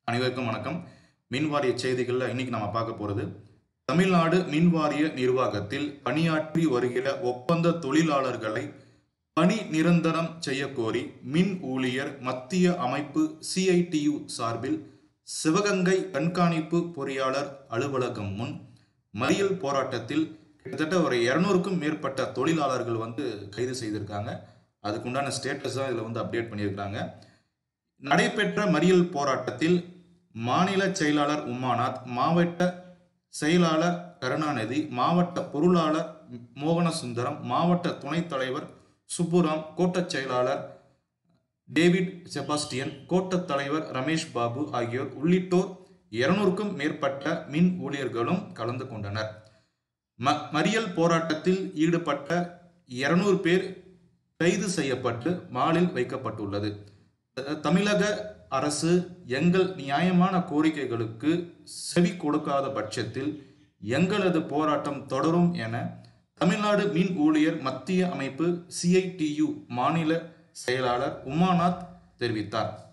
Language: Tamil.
அனைவருக்கும் வணக்கம். மின்வாரிய செய்திகளில் இன்னைக்கு நம்ம பார்க்க போகிறது, தமிழ்நாடு மின்வாரிய நிர்வாகத்தில் பணியாற்றி வருகிற ஒப்பந்த தொழிலாளர்களை பணி நிரந்தரம் செய்ய கோரி மின் ஊழியர் மத்திய அமைப்பு CITU சார்பில் சிவகங்கை கண்காணிப்பு பொறியாளர் அலுவலகம் முன் மறியல் போராட்டத்தில் கிட்டத்தட்ட ஒரு 200க்கும் மேற்பட்ட தொழிலாளர்கள் கைது செய்திருக்காங்க. அதுக்குண்டான ஸ்டேட்டஸ் தான் இதில் அப்டேட் பண்ணியிருக்காங்க. நடைபெற்ற மறியல் போராட்டத்தில் மாநில செயலாளர் உமாநாத், மாவட்ட செயலாளர் கருணாநிதி, மாவட்ட பொருளாளர் மோகனசுந்தரம், மாவட்ட துணைத் தலைவர் சுப்புராம், கோட்டச் செயலாளர் டேவிட் செபாஸ்டியன், கோட்டத் தலைவர் ரமேஷ் பாபு ஆகியோர் உள்ளிட்டோர் 200க்கும் மேற்பட்ட மின் ஊழியர்களும் கலந்து கொண்டனர். மறியல் போராட்டத்தில் ஈடுபட்ட 200 பேர் கைது செய்யப்பட்டு மாலில் வைக்கப்பட்டுள்ளது. தமிழக அரசு எங்கள் நியாயமான கோரிக்கைகளுக்கு செவி கொடுக்காத பட்சத்தில் எங்களது போராட்டம் தொடரும் என தமிழ்நாடு மின் ஊழியர் மத்திய அமைப்பு CITU மாநில செயலாளர் உமாநாத் தெரிவித்தார்.